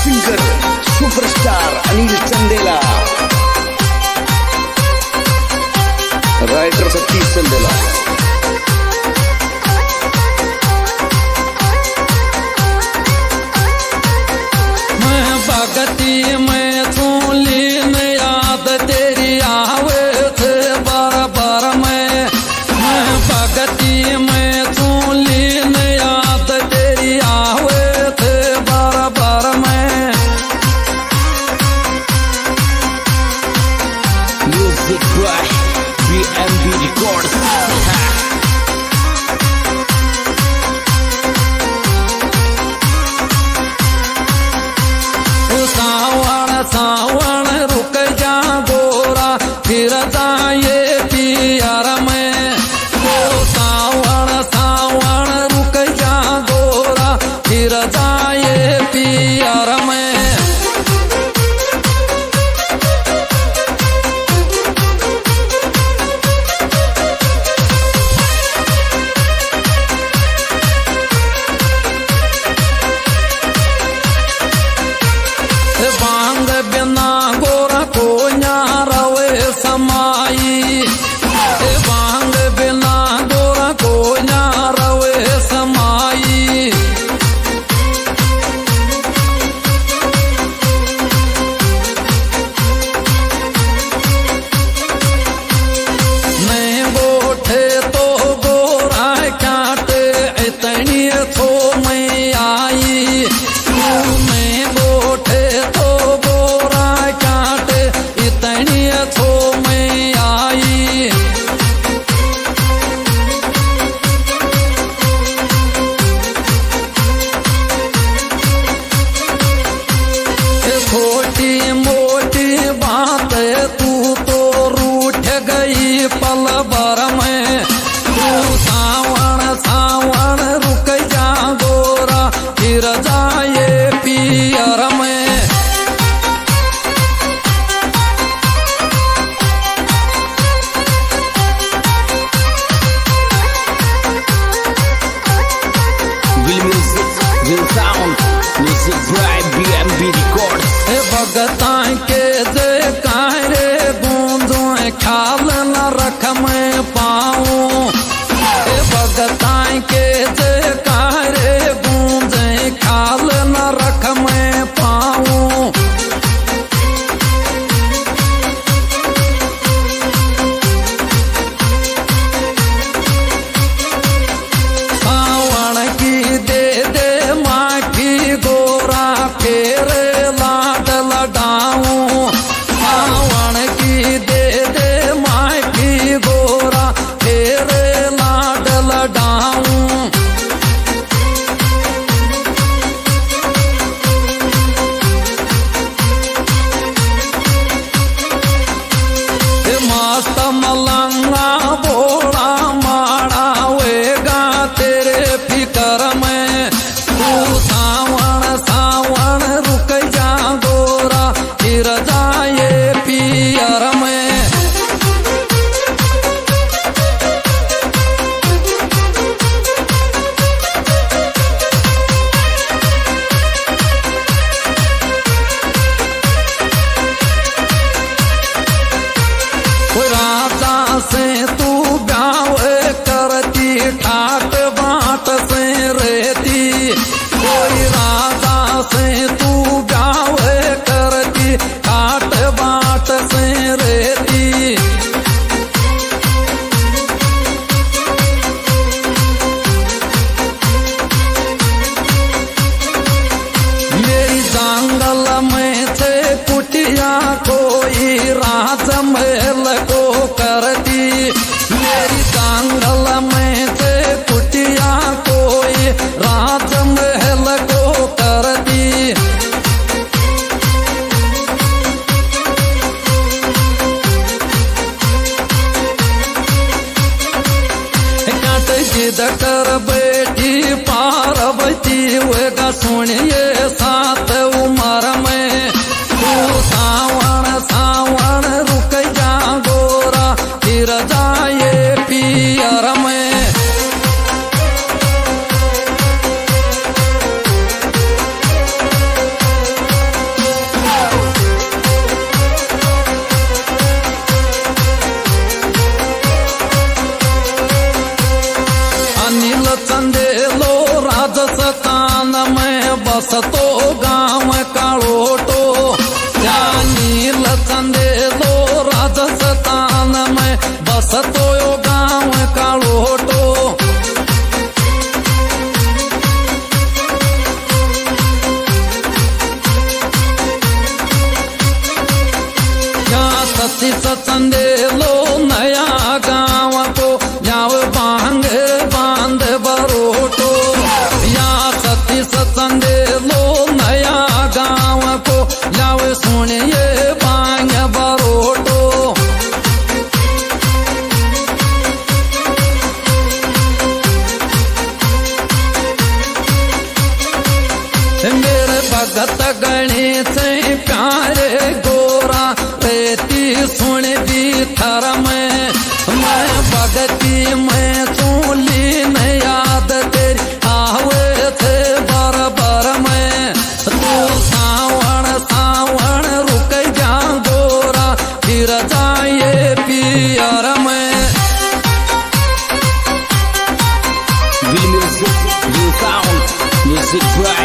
Singer superstar Anil Chandela, writer Satish Chandela. मैं भगती में चूली में याद तेरी आवे थे बार बार। मैं भगती में चूली में याद तेरी आवे थे बार बार। मैं म्यूजिक बाय BMB रिकॉर्ड्स। सावन सावन रुक जा गोरा फिर जाए पियर में। सावन सावन रुक जा गोरा फिर जाए पियर में। बांग बिना गोरा को न्यारवे समाई। बांग बिना गोरा को न्यारवे समाई। मैं गोठे तो गोरा काटे इतनी थो मैं आई। मैं गोठे तो गोरा काटे इतनी थो मैं आई। छोटी मोटी बात तू तो रूठ गई पल भर में। तू सावन सावन रुक जा गोरा फिर जाए पियर में। Will music, will sound, music by BMB records। भगता के जे कारे गूंजो ख्याल न रख मैं पाऊं। भगता के जे कारे गूंजे ख्याल न रख मैं पाऊं। सावन की दे दे माँ की गोरा फेरे लाड लडाऊं। सावन की दे दे माँ की गोरा फेरे लाड लडाऊं। मस्त मलंगा बोला माड़ा वेगा तेरे फिकर में। तू सावन सावन रुक जा गोरा फिर जाए पियर में। राजा से तू गावे करती ठाट बाट से रहती। कोई राजा से तू गावे करती ठाट बाट से रहती। मेरी जंगल में से कुटिया कोई राज महल को करती। मेरी जंगल में से कुटिया कोई राज महल को करती। कट जिद कर बैठी पार्वती वेगा सुनिए सात उमर में। तू सावन सावन रुक जा गोरा फिर जाए पियर में। चंदेलो राजस्थान में बसतो गाँव कालोटो। नील चंदेलो राजस्थान में बसतो गाँव कालोटो। सतीश चंदेलो नया गाँव को जाव बांग बांध बरोटो। या सतीश चंदेलो नया गाँव को जाव सुनिए बांग बरोटो। मेरे भगत गणेश प्यारे गोरा रेती सुन दी थर में मैं भगती में चूली न याद तेरी आवे थे बरबर में। तू सावण सावण रुक जा गोरा फिर जाए पियर में। Music, new sound, music